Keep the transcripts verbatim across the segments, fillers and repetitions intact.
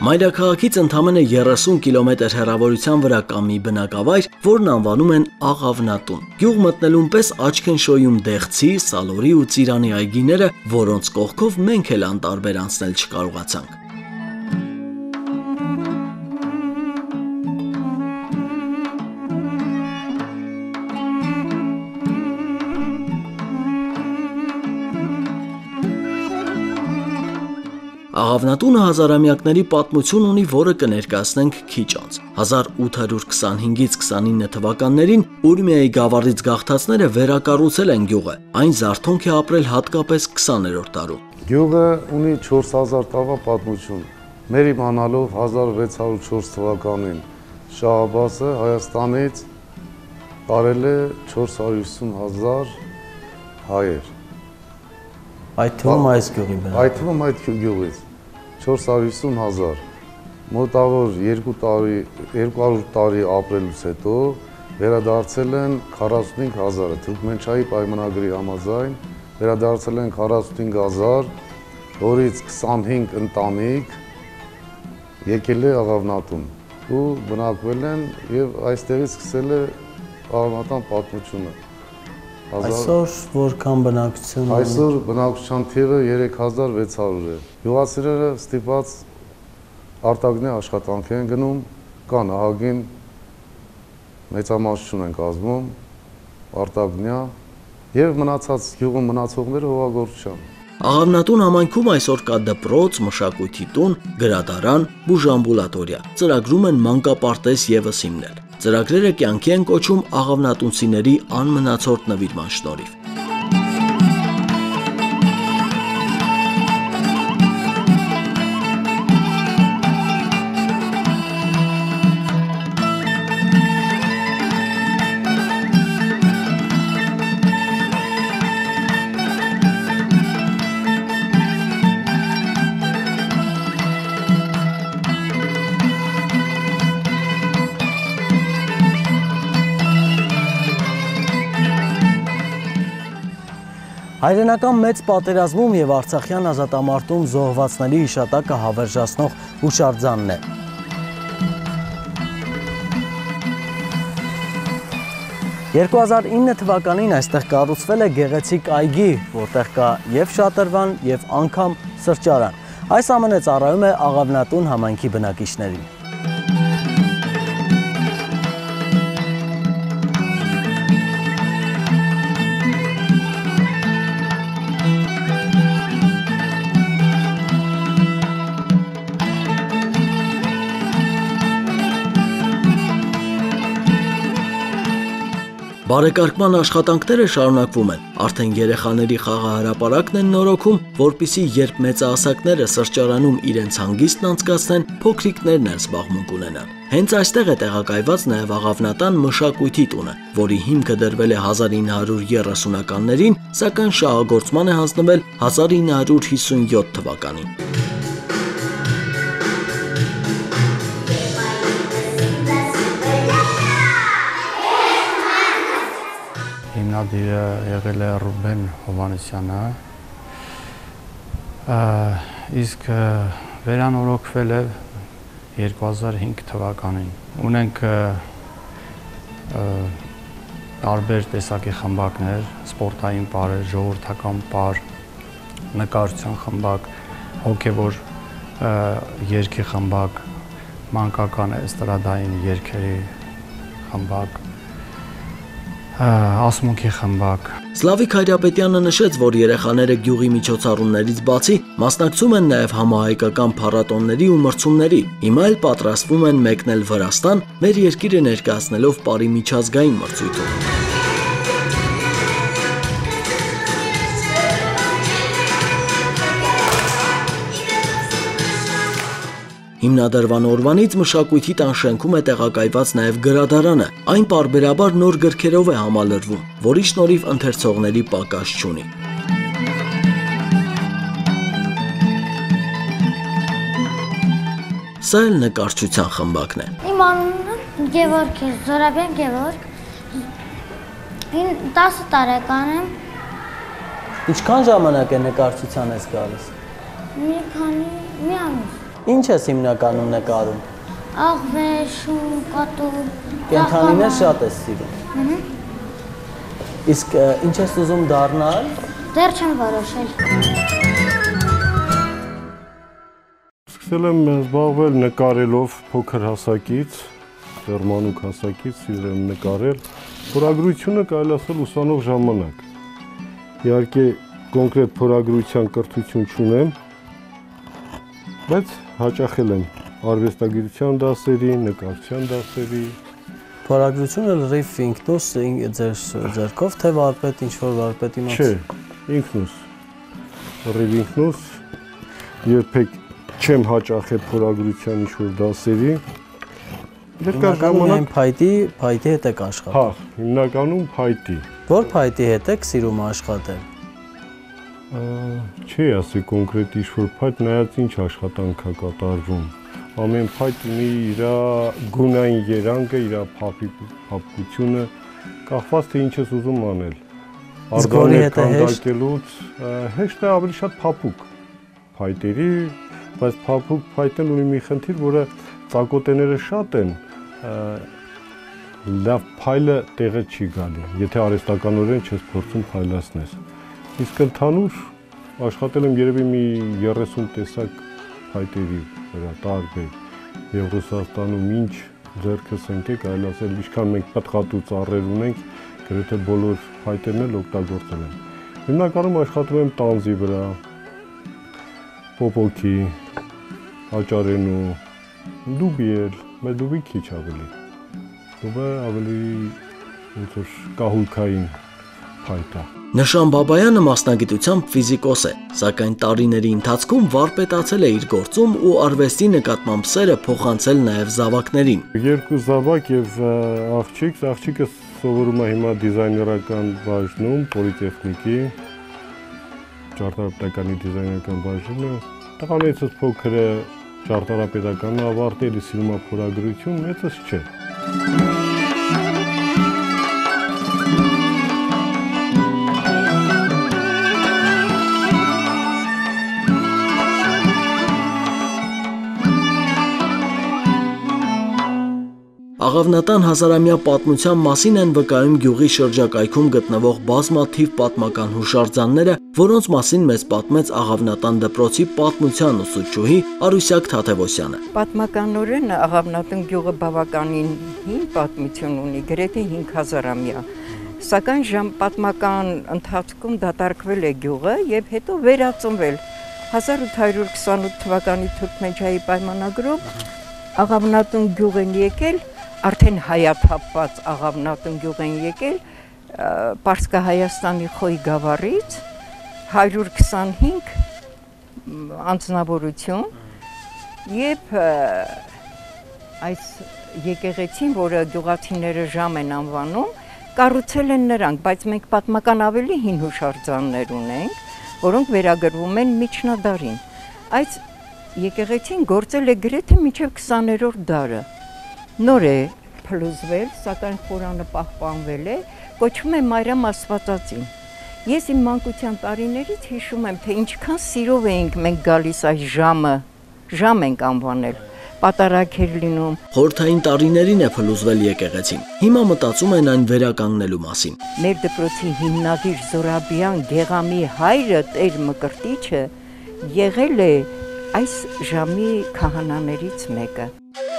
Մայրաքաղաքից ընդամենը երեսուն կիլոմետր հեռավորության վրա կա մի բնակավայր, որն անվանում են Աղավնատուն։ Գյուղ մտնելուն պես աչք են շոյում Դեղցի, Սալորի ու Ծիրանի այգիները, որոնց կողքով մենք էլ անտարբեր անցնել չկարողացանք։ Աղավնատունը հազարամյակների պատմություն ունի, որը կներկայացնենք քիչ անց։ հազար ութ հարյուր քսանհինգից քսանինը թվականներին Ուրմիայի գավառից գաղթածները վերակառուցել են գյուղը։ Այն զարթոնք է ապրել հատկապես քսաներորդ դարում։ Գյուղը ունի չորս հազար տարվա պատմություն։ Մեր իմանալով հազար վեց հարյուր չորս թվականին Շահ Աբբասը Հայաստանից տարել է չորս հարյուր հիսուն հազար հայեր։ Այդ թվում այս գյուղի բնակ։ Այդ թվում այդ գյուղից չորս հարյուր հիսուն հազար, մոտավոր երկու հարյուր տարի ապրելուց հետո վերադարձել են քառասունհինգ հազարը, Թուրքմենչայի պայմանագրի համաձայն վերադարձել են քառասունհինգ հազար, որից քսանհինգ ընտանիք եկել է Աղավնատուն ու բնակվել են եւ այստեղից սկսել է աղավնատան պատմությունը։ Այսօր որքան բնակչություն։ Այսօր բնակչության թիվը երեք հազար վեց հարյուր է։ Գյուղացիները ստիպված արտագնի աշխատանք են գնում, կան ահագին մեծամասնություն են կազմում, արտագնյա եւ մնացած գյուղում մնացողները հողագործության։ Աղավնատուն համայնքում այսօր կա դպրոց, մշակույթի տուն, գրադարան, բուժամբուլատորիա։ Ծրագրում են մանկապարտեզ եւս հիմնել։ Ծրագրերը կյանքի են կոչում աղավնատունցիների անմնացորդ նվիրման շնորհիվ։ Հայրենական մեծ պատերազմում եւ Արցախյան ազատամարտում զոհվածների հիշատակը հավերժացնող հուշարձանն է։ երկու հազար ինը թվականին այստեղ կառուցվել է գեղեցիկ այգի, որտեղ կա եւ շատրվան եւ անգամ սրճարան։ Այս ամենը ծառայում է Աղավնատուն համայնքի բնակիչներին։ Բարեկարգման աշխատանքները շարունակվում են, արդեն երեխաների խաղահրապարակն են նորոգում, որպիսի երբ մեծահասակները սրճարանում իրենց հանգիստն անցկացնեն, փոքրիկներն էլ զբաղմունք ունենան։ Հենց այստեղ է տեղակայված նաև Աղավնատան մշակույթի տունը, որի հիմքը դրվել է հազար ինը հարյուր երեսունականներին, սակայն շահագործման է հանձնվել հազար ինը հարյուր հիսունյոթ թվականին։ Հիմնադիրը եղել է Ռուբեն Հովհաննիսյանը, իսկ վերանորոգվել է երկու հազար հինգ թվականին։ Ունենք տարբեր տեսակի խմբակներ, սպորտային պարեր, ժողովրդական պար, նկարչության խմբակ, հոգևոր երգի խմբակ, մանկական էստրադային երգերի խմբակ, ասմունքի խմբակ։ Սլավիկ Հայրապետյանը նշեց, որ երեխաները գյուղի միջոցառումներից բացի մասնակցում են նաև համահայկական փառատոնների ու մրցումների։ Հիմա էլ պատրաստվում են մեկնել Վրաստան, մեր երկիրը ներկայացնելով Պարի միջազգային մրցույթում։ Հիմնադրման օրվանից մշակույթի տան շենքում է տեղակայված նաև գրադարանը, այն պարբերաբար նոր գրքերով է համալրվում, որի շնորհիվ ընթերցողների պակաս չունի։ Սա էլ նկարչության խմբակն է։ Իմ անունը Գևորգ է, Զորաբյան Գևորգ, տասը տարեկան եմ։ Ինչքան ժամանակ է նկարչության ես գալիս։ Մի քանի մի ամիս։ Ինչ ես հիմնականում նկարում։ Աղվեր, շուն, կատու։ Կենդանիներ շատ ես սիրում։ Իսկ ինչ ես ուզում դառնալ։ Դեռ չեմ որոշել։ Սկսել եմ զբաղվել նկարելով փոքր հասակից, դեռմանուկ հասակից սիրել եմ նկարել։ Փորագրությունը կարելի ասել ուսանող ժամանակ։ Իհարկե կոնկրետ փորագրության կրթություն չունեմ, բայց հաճախել եմ արվեստագիտության դասերի, նկարչության դասերի։ Փորագրությունը լրիվ ինքնուս ձեր ձեռքով թե վարպետ ինչ-որ վարպետի մոտ։ Չէ, ինքնուս։ Լրիվ ինքնուս երբեք չեմ հաճախել փորագրության ինչ-որ դասերի։ Երկար ժամանակ փայտի, փայտի հետ եք աշխատում։ Հա, հիմնականում փայտի։ Որ փայտի հետ եք սիրում աշխատել։ Չի ասի կոնկրետ ինչ-որ փայտ, նայած ինչ աշխատանք է կատարվում։ Ամեն փայտ ունի իր գունային երանգը, իր փափկությունը, կախված թե ինչ ես ուզում անել։ Արգորի քանդակելուց հեշտ է ավելի շատ փափուկ փայտերի, բայց փափուկ փայտն ունի մի խնդիր, որը ծակոտեները շատ են, լավ փայլը տեղը չի գալի, եթե արհեստականորեն չես փորձում փայլացնես։ Իսկ ընդհանուր աշխատել եմ երևի մի երեսուն տեսակ փայտերի վրա, տարբեր, եւ Ռուսաստանում ինչ ձեռքս ընկեք, այլ ասել, ինչքան մենք պտղատու ծառեր ունենք, գրեթե բոլոր փայտերն էլ օգտագործել եմ։ Հիմնականում աշխատում եմ տանձի վրա, պոպոկի, աճարենու, դուբի էլ, բայց դուբի քիչ ավելի։ Դուբը ավելի ոնց որ կահույքային փայտ է։ Նշան Բաբայանը մասնագիտությամբ ֆիզիկոս է, սակայն տարիների ընթացքում վարպետացել է իր գործում ու արվեստի նկատմամբ սերը փոխանցել նաև զավակներին։ Երկու զավակ եւ աղջիկ, աղջիկը սովորում է հիմա դիզայներական բաժնում, պոլիտեխնիկի, ճարտարապետականի դիզայներական բաժինը։ Տղամեծս փոքրը ճարտարապետականն ավարտել է, սիրում է փորագրություն, մեծս չէ։ Աղավնատան հազարամյա պատմության մասին են վկայում գյուղի շրջակայքում գտնվող բազմաթիվ պատմական հուշարձանները, որոնց մասին մեզ պատմեց Աղավնատան դպրոցի պատմության ուսուցչուհի Արուսյակ Թաթևոսյանը։ Պատմականորեն Աղավնատան գյուղը բավականին հին պատմություն ունի, գրեթե հինգ հազարամյա, սակայն ժամ պատմական ընթացքում դատարկվել է գյուղը եւ հետո վերածնվել հազար ութ հարյուր քսանութ թվականի Թուրքմենչայի պայմանագրով Աղավնատան գյուղ են եկել արդեն հայաթափված Աղավնատան գյուղ են եկել Պարսկահայաստանի Խոյ գավառից հարյուր քսանհինգ անձնավորություն եւ այս եկեղեցին, որը գյուղացիները ժամ են անվանում, կառուցել են նրանք, բայց մենք պատմական ավելի հին հուշարձաններ ունենք, որոնք վերագրվում են միջնադարին։ Այս եկեղեցին գործել է գրեթե մինչև քսաներորդ դարը։ Նոր է փլուզվել, սակայն խորանը պահպանվել է, կոչվում է Մարիամ Աստվածածին։ Ես իմ մանկության տարիներից հիշում եմ, թե ինչքան սիրով էինք մենք գալիս այս ժամը, ժամ ենք անվանել, պատարագ էր լինում։ Խորհրդային տարիներին է փլուզվել եկեղեցին։ Հիմա մտածում են այն վերականգնելու մասին։ Մեր դպրոցի հիմնադիր Զորաբյան Գեղամի հայրը Տեր Մկրտիչը եղել է այս ժամի քահանաներից մեկը։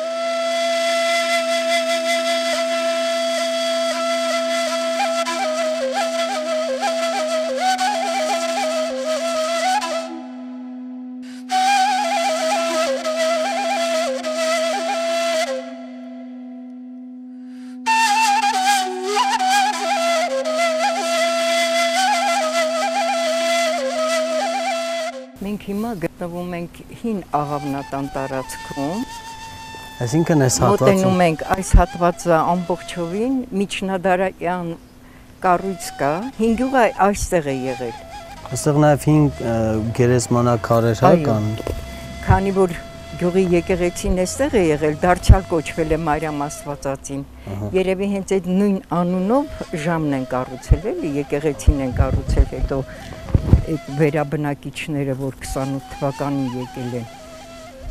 Մենք հիմա գտնվում ենք հին Աղավնատան տարածքում։ Այսինքն այս հատվածը մոտենում ենք այս հատվածը ամբողջովին միջնադարյան կառույց կա, հին գյուղը այստեղ է եղել։ Այստեղ նաև հին գերեզմանակարեր հա կան։ Քանի որ գյուղի եկեղեցին այստեղ է եղել, դարձյալ կոչվել է Մարիամ Աստվածածին։ Երևի հենց այդ նույն անունով ժամն են կառուցել, էլի եկեղեցին են կառուցել, հետո այդ վերաբնակիչները, որ քսանութ թվականին եկել են։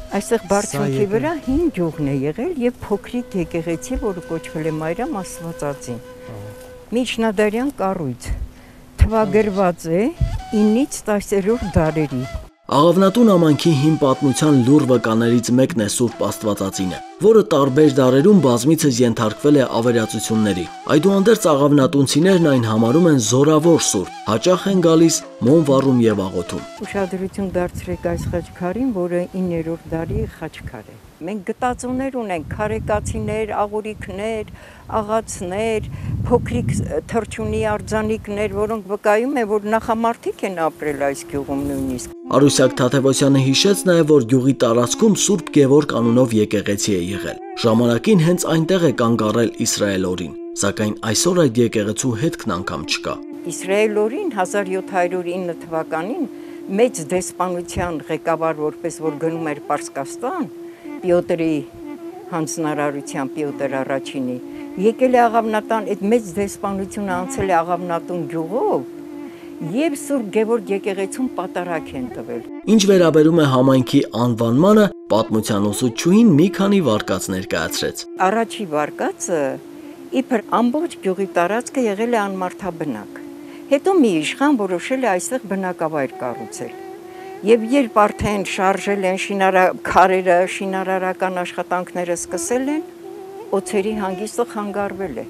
Այստեղ բարձունքի վրա հին գյուղն է եղել եւ փոքրիկ եկեղեցի, որը կոչվել է Մայրամ Աստվածածին։ Միջնադարյան կառույց, թվագրված է ինից տասներորդ դարերի։ Աղավնատուն ամանքի հին պատմության լուռ վկաներից մեկն է Սուրբ Աստվածածինը, որը տարբեր դարերում բազմիցս ենթարկվել է ավերածությունների։ Այդուհանդերձ աղավնատունցիներն այն համարում են զորավոր սուրբ, հաճախ են գալիս մոմ վառում եւ աղոթում։ Ուշադրություն դարձրեք այս խաչքարին, որը իններորդ դարի խաչքար է։ Մենք գտածոներ ունենք, քարեկացիներ, աղուրիկներ, աղացներ, փոքրիկ թրջունի արձանիկներ, որոնք վկայում են, որ նախամարտիկ են ապրել այս գյուղում նույնիսկ։ Արուսյակ Թաթևոսյանը հիշեց նաև, որ գյուղի տարածքում Սուրբ Գևորգ անունով եկեղեցի է եղել։ Ժամանակին հենց այնտեղ է կանգ առել Իսրայելորին, սակայն այսօր այդ եկեղեցու հետքն անգամ չկա։ Իսրայելորին հազար յոթ հարյուր ինը թվականին մեծ դեսպանության ղեկավար, որպես որ գնում էր Պարսկաստան, Պյոտրի հանձնարարությամբ Պյոտր առաջինի, եկել է Աղավնատան, այդ մեծ դեսպանությունը անցել է Աղավնատուն գյուղով եւ Սուրբ Գևորգ եկեղեցում պատարակ են տվել։ Ինչ վերաբերում է համայնքի անվանմանը, պատմության ուսուցչուհին մի քանի վարկած ներկայացրեց։ Առաջի վարկածը իբր ամբողջ գյուղի տարածքը եղել է անմարդաբնակ։ Հետո մի իշխան որոշել է այստեղ բնակավայր կառուցել։ Եվ երբ արդեն շարժել են շինարա քարերը, շինարարական աշխատանքները սկսել են, օձերի հանգիստը խանգարվել է։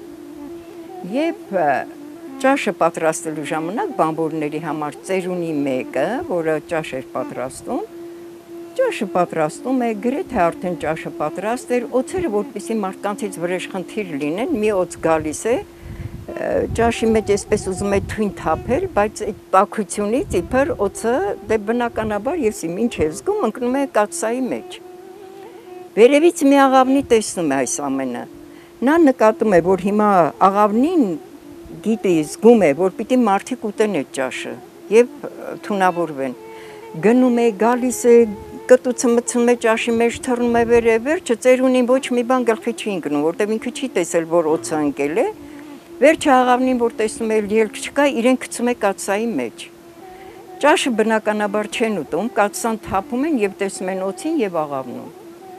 Եվ ճաշը պատրաստելու ժամանակ բանվորների համար ծերունի մեկը, որը ճաշ էր պատրաստում, ճաշը պատրաստում է, գրեթե արդեն ճաշը պատրաստ էր, օձերը որպեսզի մարդկանցից վրեժխնդիր լինեն, մի օձ գալիս է, ճաշի մեջ այսպես ուզում է թույն թափել, բայց այդ տաքությունից իբր օձը դե բնականաբար ես իմ ինչ եմ զգում, ընկնում է կաթսայի մեջ։ Վերևից մի աղավնի տեսնում է այս ամենը։ Նա նկատում է, որ հիմա աղավնին գիտի, զգում է, որ պիտի մարդիկ ուտեն այդ ճաշը եւ թունավորվեն։ Գնում է, գալիս է, կտուցը մցնում է ճաշի մեջ, թռնում է վերև, վերջը ծերունին ոչ մի բան գլխի չի ընկնում, որտեղ ինքը չի տեսել, որ օձը ընկել է։ Վերջը աղավնին, որ տեսնում է ելք չկա, իրեն գցում է կաթսայի մեջ։ Ճաշը բնականաբար չեն ուտում, կաթսան թափում են եւ տեսնում են օձին եւ աղավնում։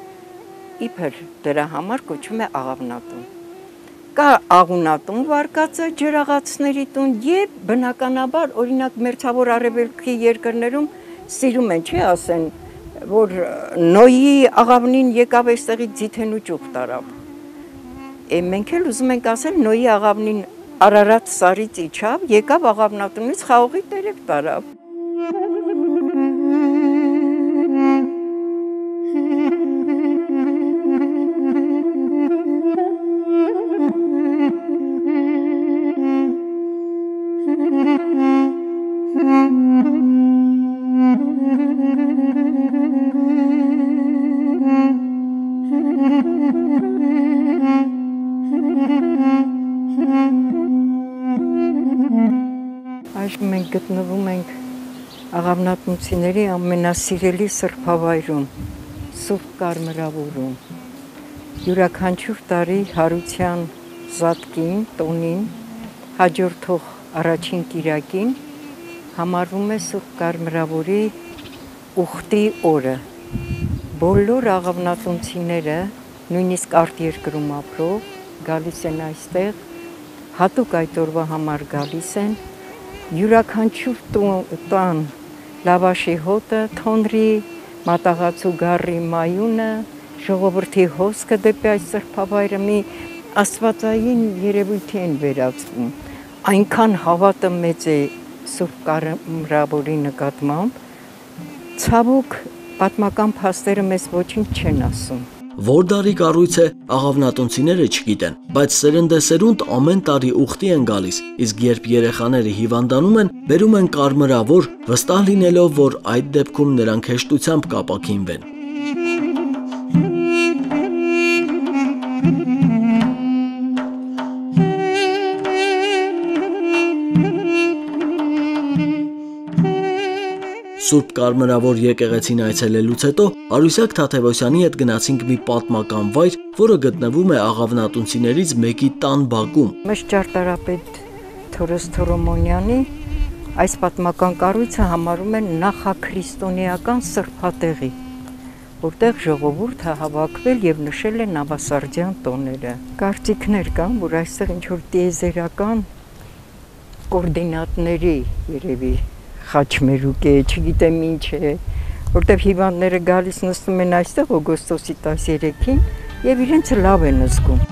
Իբր դրա համար կոչվում է աղավնատուն։ Կա աղունատուն վարկածը ջրաղացների տուն եւ բնականաբար օրինակ մերձավոր արևելքի երկրներում սիրում են, չէ՞ ասեն, որ Նոյի աղավնին եկավ այստեղից ձիթենու ճուղ տարավ։ Մենք էլ ուզում ենք ասել Նոյի աղավնին Արարատ սարից իջավ, եկավ աղավնատունից խաղողի տերև տարավ։ Այժմ մենք գտնվում ենք աղավնատունցիների ամենասիրելի սրբավայրում, Սուրբ Կարմրավորում։ Յուրաքանչյուր տարի հարության զատկին, տոնին, հաջորդող առաջին կիրակին համարվում է Սուրբ Կարմրավորի ուխտի օրը։ Բոլոր աղավնատունցիները, նույնիսկ արտերկրում ապրող, գալիս են այստեղ, հատուկ այդ օրվա համար գալիս են, յուրաքանչյուր տան լավաշի հոտը, թոնրի, մատաղացու գառի մայունը, ժողովրդի հոսքը դեպի այս սրբավայրը մի աստվածային երևույթի են վերածվում։ Այնքան հավատը մեծ է Սուրբ Կարմրավորի նկատմամբ, ցավոք պատմական փաստերը մեզ ոչինչ չեն ասում։ Որ դարի կառույց է, աղավնատունցիները չգիտեն, բայց սերնդեսերունդ ամեն տարի ուխտի են գալիս, իսկ երբ երեխաները հիվանդանում են, բերում են կարմրավոր, վստահ լինելով, որ այդ դեպքում նրանք հեշտությամբ կապաքինվեն։ Սուրբ Կարմրավոր եկեղեցին այցելելուց հետո Արուսյակ Թաթևոսյանի հետ գնացինք մի պատմական վայր, որը գտնվում է աղավնատունցիներից մեկի տան բակում։ Մեծ ճարտարապետ Թորոս Թորոմոնյանի այս պատմական կառույցը համարում են նախաքրիստոնեական սրբատեղի։ որտեղ ժողովուրդը հավաքվել եւ նշել է նավասարդյան տոները։ Կարծիքներ կան, որ այստեղ ինչ որ տիեզերական կոորդինատների երևի խաչմերուկ է, չգիտեմ ինչ է, որտեղ հիվանդները գալիս նստում են այստեղ օգոստոսի տասներեքին եւ իրենց լավ են զգում։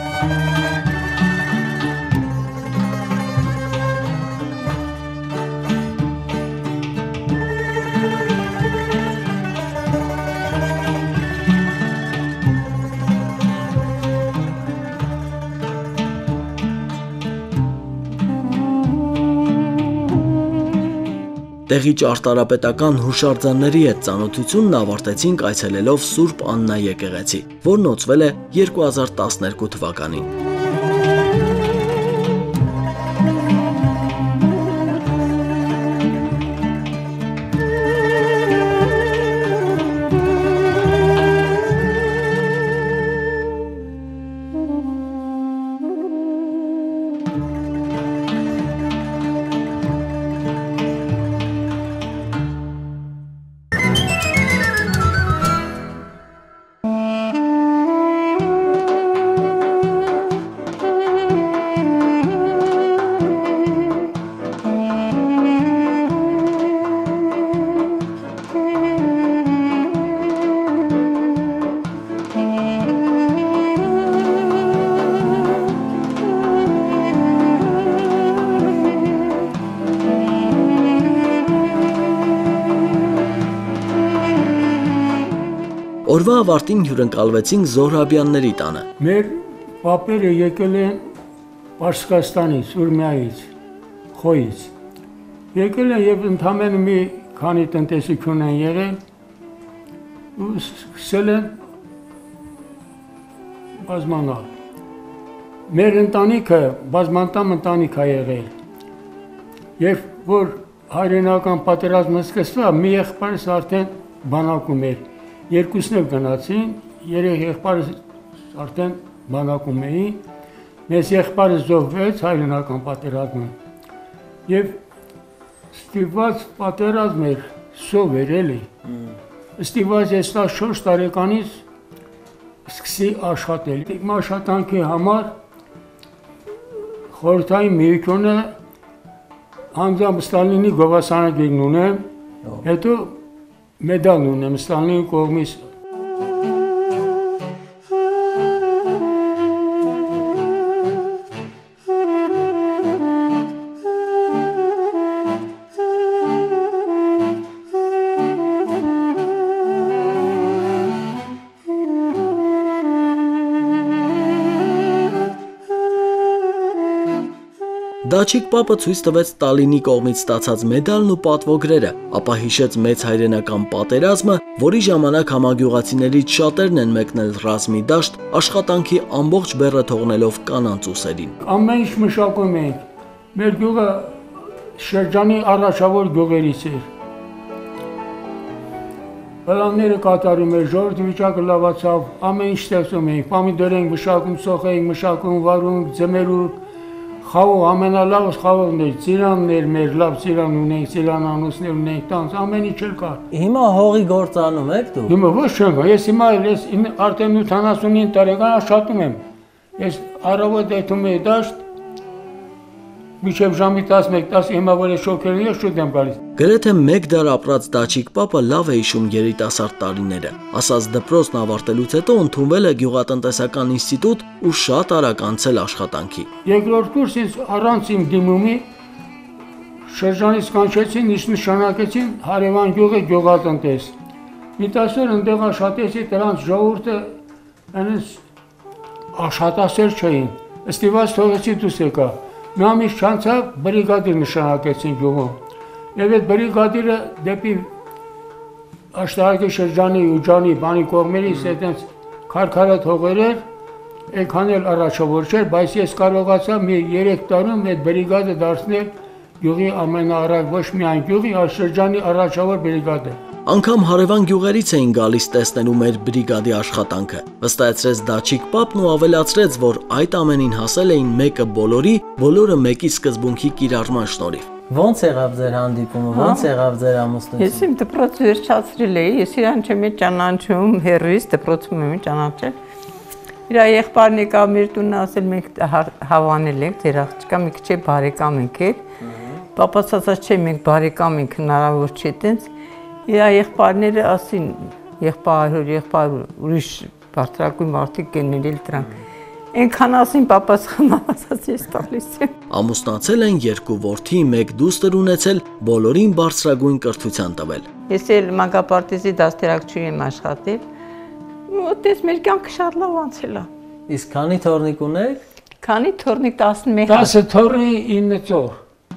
Տեղի ճարտարապետական հուշարձանների հետ ծանոթությունն ավարտեցինք այցելելով Սուրբ Աննա եկեղեցի, որն օծվել է երկու հազար տասներկու թվականին։ Օրվա ավարտին հյուրընկալվեցինք Զոհրաբյանների տանը։ Մեր պապերը եկել են Պարսկաստանից, Ուրմիայից, Խոյից։ Եկել են եւ ընդամենը մի քանի տնտեսություն են եղել ու սկսել են բազմանալ։ Մեր ընտանիքը բազմանտամ ընտանիք է եղել։ Եվ որ հայրենական պատերազմը սկսվավ, մի եղբայրս արդեն բանակում էր։ Երկուսն էլ գնացին, երեք եղբայրս արդեն բանակում էին, մեզ եղբայրս զոհվեց հայրենական պատերազմում։ Եվ ստիպված պատերազմ էր, սով էր էլի։ Ստիպված ես տասնչորս տարեկանից սկսի աշխատել։ Իմ աշխատանքի համար խորհրդային միությունը անձամբ Ստալինի գովասանագիրն ունեմ, հետո մեդալ ունեմ Ստալինի կողմից։ Դաչիկ պապը ցույց տվեց Ստալինի կողմից ստացած մեդալն ու պատվոգրերը, ապա հիշեց մեծ հայրենական պատերազմը, որի ժամանակ համագյուղացիներից շատերն են մեկնել ռազմի դաշտ, աշխատանքի ամբողջ բեռը թողնելով կանանց ուսերին։ Ամեն ինչ մշակում ենք։ Մեր գյուղը շրջանի առաջավոր գյուղերից էր։ Պլանները կատարում էր, ժողովրդի վիճակը լավացավ, ամեն ինչ ստեղծում էինք, պամիդոր էինք մշակում, սոխ էինք մշակում, վարում, ձմերուկ, խաղող, ամենալավը խաղողն էր, ծիրանն էր մեր, լավ ծիրան ունենք, ծիրանանոցներ ունենք, տանց, ամեն ինչ էլ կար։ Հիմա հողի գործ անում եք դուք։ Հիմա ոչ չեմ, ես հիմա ես արդեն ութանասունինը տարեկան աշխատում եմ։ Ես առավոտ եթում էի դաշտ, մինչև ժամի տասնմեկ տասը հիմա որ ես շոքերն ես շուտ եմ գալիս։ Գրեթե մեկ դար ապրած Դաչիկ պապը լավ է հիշում երիտասարդ տարիները։ Ասած դպրոցն ավարտելուց հետո ընդունվել է գյուղատնտեսական ինստիտուտ ու շատ արագ անցել աշխատանքի։ Երկրորդ կուրսից առանց իմ դիմումի շրջանից կանչեցին, իսկ նշանակեցին հարևան գյուղի գյուղատնտես։ Մի տասեր ընդեղ աշխատեցի, դրանց ժողովուրդը այնպես աշխատասեր չէին։ Ստիպված թողեցի դուրս եկա։ Մի ամիս չանցավ բրիգադիր նշանակեցին գյուղում։ Եվ այդ բրիգադիրը դեպի Աշտարակի շրջանի ու ջանի բանի կողմերից այդպես քարքարատ հողեր էր, այնքան էլ առաջավոր չէր, բայց ես կարողացա մի երեք տարում այդ բրիգադը դարձնել գյուղի ամենաառաջին, ոչ միայն գյուղի, այլ շրջանի առաջավոր բրիգադը։ Անգամ հարևան գյուղերից էին գալիս տեսնելու մեր բրիգադի աշխատանքը։ Վստահեցրեց Դաչիկ պապն ու ավելացրեց, որ այդ ամենին հասել էին մեկը բոլորի, բոլորը մեկի սկզբունքի կիրառման շնորհիվ։ Ոնց եղավ ձեր հանդիպումը, ոնց եղավ ձեր ամուսնությունը։ Ես իմ դպրոցը վերջացրել էի, ես իրան չեմ ճանաչում, հերրիս դպրոցում եմ ճանաչել։ Իր եղբայրն եկա մեր տունը ասել մենք հավանել ենք, ձեր աղջիկա մի քիչ բարեկամ ենք էլ։ Պապաս ասաց չէ մենք բարեկամ ենք, հնարավոր չէ տենց։ Իր եղբայրները ասին, եղբայր, եղբայր ուրիշ բարձրակույն մարդիկ կներել դրանք։ Այնքան ասին պապաս խմացած ես տալիս եմ։ Ամուսնացել են երկու որդի, մեկ դուստր ունեցել, բոլորին բարձրագույն կրթության տվել։ Ես էլ մանկապարտեզի դաստիարակչուհի եմ աշխատել։ Մոտես մեր կյանքը շատ լավ անցել է։ Իսկ քանի թոռնիկ ունեք։ Քանի թոռնիկ տասնմեկ։ տասը թոռնի ինը ծոր։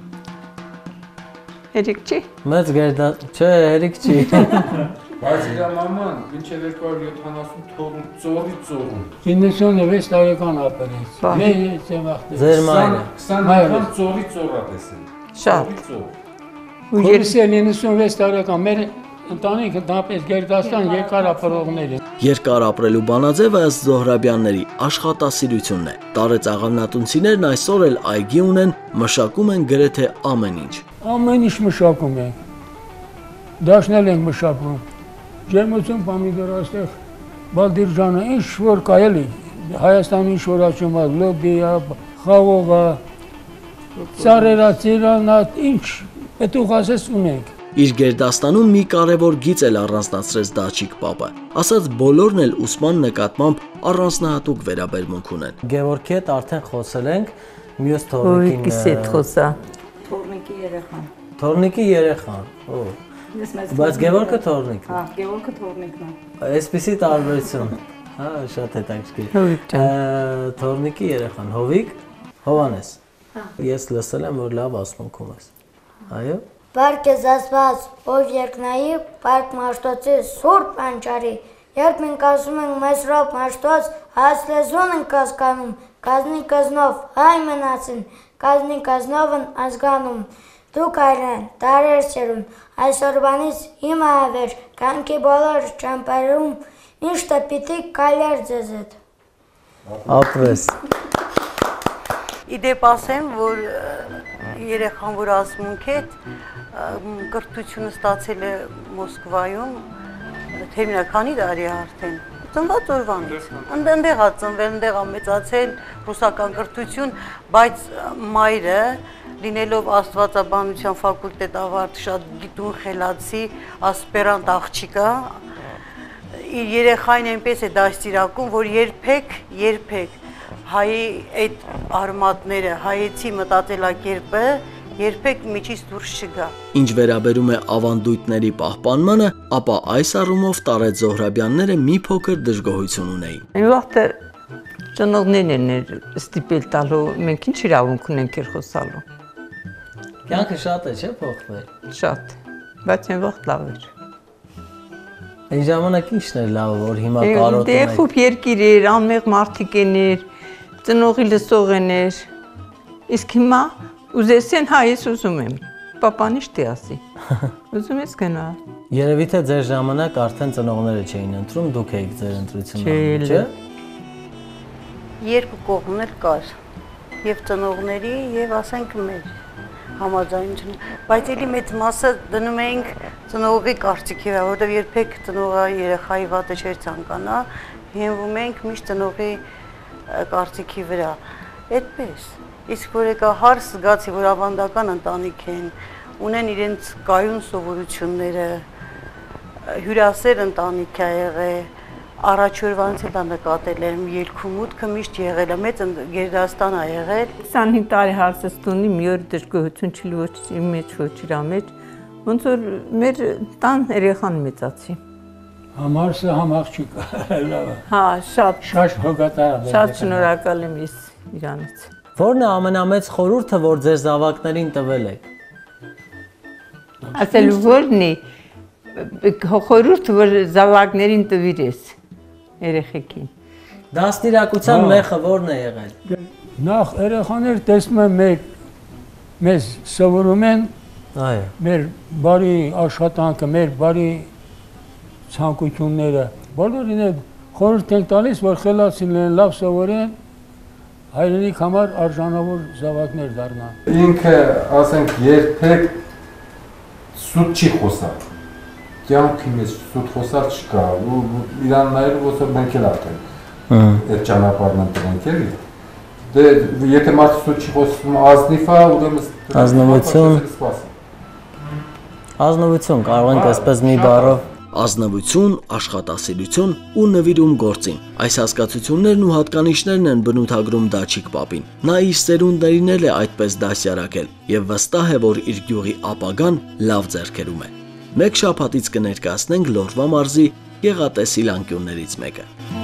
Հերիք չի։ Մեծ գերդա, չէ, հերիք չի։ Բայց իր մաման մինչև երկու հարյուր յոթանասուն թողում ծորի ծորում։ իննսունվեց տարեկան ապրեց։ Ես եմ ախտել։ Ձեր մայրը։ քսան անգամ ծորի ծորա տեսել։ Շատ։ Ու երեսել իննսունվեց տարեկան մեր ընտանիքը դապես գերդաստան երկար ապրողներ են։ Երկար ապրելու բանաձևը ըստ Զոհրաբյանների աշխատասիրությունն է։ Տարեց աղանդատունցիներն այսօր էլ այգի ունեն, մշակում են գրեթե ամեն ինչ։ Ամեն ինչ մշակում ենք։ Դաշնել ենք մշակում։ Ջերմություն պամիդոր այստեղ Բալդիրջանը ինչ որ կա էլի Հայաստանի ինչ որ աճում է լոբիա, խաղողա, ծառերա, ծիրանա, ինչ պետք ասես ունենք։ Իր գերդաստանում մի կարևոր գիծ էլ առանձնացրեց Դաչիկ պապը։ Ասած բոլորն էլ ուսման նկատմամբ առանձնահատուկ վերաբերմունք ունեն։ Գևորգի հետ արդեն խոսել ենք, մյուս թորնիկին։ Ույ, կիսետ խոսա։ Թորնիկի երեխան։ Թորնիկի երեխան։ Օ։ Բայց Գևորգը թորնիկն է։ Հա, Գևորգը թորնիկն է։ Այսպիսի տարբերություն։ Հա, շատ հետաքրքիր։ Հովիկ ջան։ Թորնիկի երեխան, Հովիկ, Հովանես։ Ես լսել եմ, որ լավ ասմունքում ես։ Այո։ Բարք ես Աստված, ով երկնայի, բարք Մաշտոցի Սուրբ Անճարի։ Երբ մենք ասում ենք մեծ ռոբ Մաշտոց, այս լեզուն ենք հասկանում, կազնի կզնով հայ մնացին, կազնի կզնովն ազգանում։ Դուք այրեն, դարեր սերուն, այսօրվանից հիմա ավեր, կանքի բոլոր ճամպարում, միշտ պիտի կայլեր ձեզ հետ։ Ապրես։ Իդեպ ասեմ, որ երեխան, որ ասմունք հետ, կրթությունը ստացել է Մոսկվայում, թերմինա քանի տարի արդեն, ծնված օրվանից, ընդեղ է ծնվել, ընդեղ է մեծացել ռուսական կրթություն, բայց մայրը, լինելով աստվածաբանության ֆակուլտետ ավարտ, շատ գիտուն խելացի, ասպերանտ աղջիկա, իր երեխային այնպես է դաստիարակում, որ երբեք, երբեք հայի այդ արմատները, հայեցի մտածելակերպը երբեք միջից դուրս չգա։ Ինչ վերաբերում է ավանդույթների պահպանմանը, ապա այս առումով Տարեթ Զոհրաբյանները մի փոքր դժգոհություն ունեին։ Այն վաղտը ծնողներն են ստիպել տալու, մենք ինչ իրավունք ունենք իր խոսալու։ Կյանքը շատ է, չէ՞ փոխվել։ Շատ, բայց այն վաղտ լավ էր։ Այն ժամանակ ինչն էր լավ, որ հիմա կարոտում եք։ Դե խոփ երկիր էր, անմեղ մարդիկ էր, ծնողի լսող էր։ Իսկ հիմա ուզեսեն հա ես ուզում եմ, պապան ինչ թե ասի, ուզում ես գնա։ Երևի թե ձեր ժամանակ արդեն ծնողները չէին ընտրում, դուք էիք ձեր ընտրությունը անում, չէ՞։ Երկու կողմն էլ կար, եւ ծնողների եւ ասենք մեր համաձայնությունը, բայց էլի մեծ մասը դնում էինք ծնողի կարծիքի վրա, որովհետեւ երբեք ծնողը երեխայի վատը չէր ցանկանա, հենվում էինք միշտ ծնողի կարծիքի վրա։ Այդպես Իսկ որ եկա հարս զգացի, որ ավանդական ընտանիք են, ունեն իրենց կայուն սովորությունները, հյուրասեր ընտանիք է եղել, առաջորդանից էլ նկատել եմ, ելքում մուտքը միշտ եղել է, մեծ գերդաստան է եղել։ քսանհինգ տարի հարսս տունի մի օր դժգոհություն չի ոչ իմ մեջ, ոչ իր մեջ, ոնց որ մեր տան երեխան մեծացի։ Համարսը համ աղջիկա, լավ է։ Հա, շատ շատ հոգատար է։ Շատ շնորհակալ եմ ես իրանից։ Որն է ամենամեծ խորհուրդը, որ ձեր զավակներին տվել եք։ Ասելու որն է խորհուրդը, որ զավակներին տվիր ես երեխեքին։ Դաստիարակության մեխը որն է եղել։ Նախ երեխաներ տեսնում են մեր մեզ սովորում են այո մեր բարի աշխատանքը, մեր բարի ցանկությունները, բոլորին էլ խորհուրդ ենք տալիս, որ խելացին լինեն, լավ սովորեն, հայրենիք համար արժանավոր զավակներ դառնան։ Ինքը, ասենք, երբեք սուտ չի խոսալ։ Կյանքի մեջ սուտ խոսալ չկա, ու իրան նայելու ոնց որ մենք էլ արդեն այդ ճանապարհն ընտրենք էլի։ Դե եթե մարդը սուտ չի խոսում ազնիվ է, ուրեմն ազնվություն ազնվություն կարող ենք այսպես մի բառով Ազնվություն, աշխատասիրություն ու նվիրում գործին։ Այս հասկացություններն ու հատկանիշներն են բնութագրում Դաչիկ պապին։ Նա իր սերունդներին էլ է այդպես դասյարակել եւ վստահ է, որ իր գյուղի ապագան լավ ձեռքերում է։ Մեկ շաբաթից կներկայացնենք Լոռվա մարզի գեղատեսիլ անկյուններից մեկը։